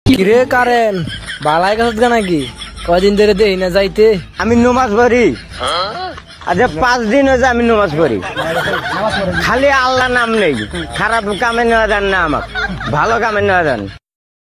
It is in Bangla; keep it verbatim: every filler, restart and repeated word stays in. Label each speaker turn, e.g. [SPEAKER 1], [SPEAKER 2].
[SPEAKER 1] কিরে কারেন বালাই কাছে গা নাকি কয়দিন ধরে দেই না যাইতে।
[SPEAKER 2] আমি নমাজ পড়ি, আচ্ছা পাঁচ দিন হয়েছে আমি নমাজ পড়ি, খালি আল্লাহ নাম নেই। খারাপ কামে নেওয়া যান না, আমার ভালো কামে নেওয়া যান।